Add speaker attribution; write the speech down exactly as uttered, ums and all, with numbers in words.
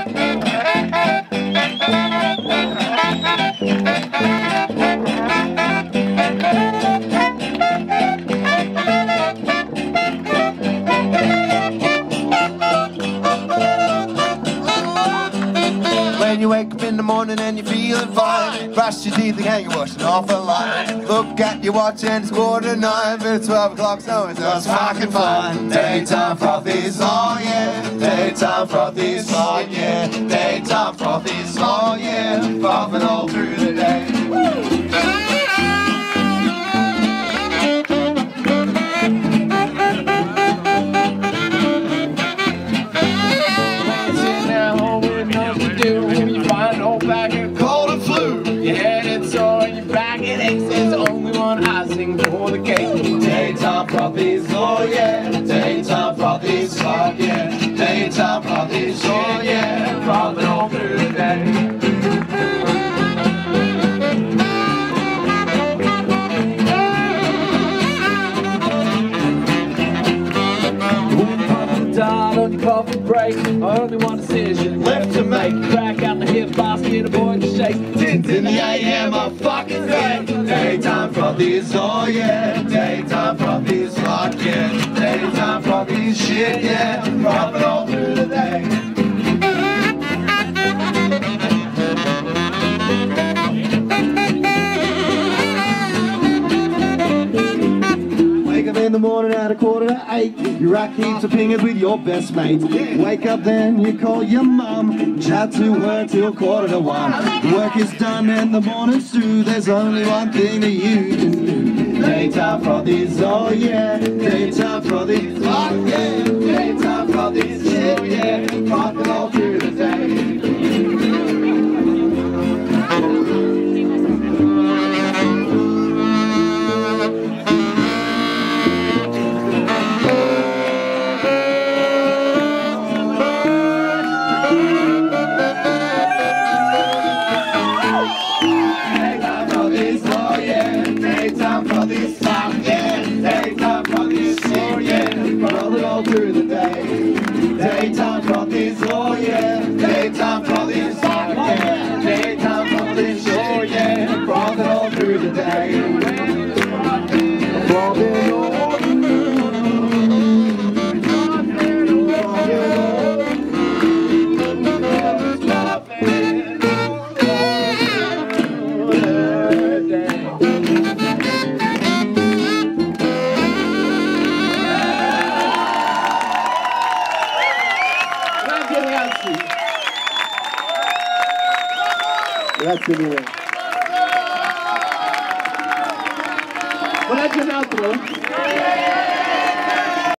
Speaker 1: When you wake up in the morning and you're feeling fine, brush your teeth and hang your washing off a line. Look at your watch and it's quarter to nine, but it's twelve o'clock, so it's just fucking fun. Daytime frothies, oh yeah. Daytime frothies, oh yeah. Daytime frothies, oh yeah. Frothing all through the day.
Speaker 2: Cold and flu, your head it's sore and your back it aches. There's only one icing for the cake. Daytime frothies, oh yeah. Daytime frothies, oh yeah. Daytime frothies, oh yeah. Frothing all through the day. On your coffee break, only one decision left to make. Crack out the hip basket, avoid the shake. Tins in the A M, a fucking day. Daytime frothies, oh yeah. Daytime frothies, fuck yeah. Daytime frothies, shit yeah. Frothing all through the day.
Speaker 3: In the morning at a quarter to eight, you rack heaps of fingers with your best mate. Wake up then, you call your mum, chat to her till quarter to one. The work is done and the morning's through, there's only one thing that you can do. Daytime frothies, oh yeah. Daytime frothies, oh yeah. Daytime frothies, oh yeah. Frothing all through the day. Through the day, daytime frothies, oh yeah. Daytime frothies, oh yeah. Daytime frothies, oh yeah. Frothing all through the day. Frothing all Grazie mille. Buon altro.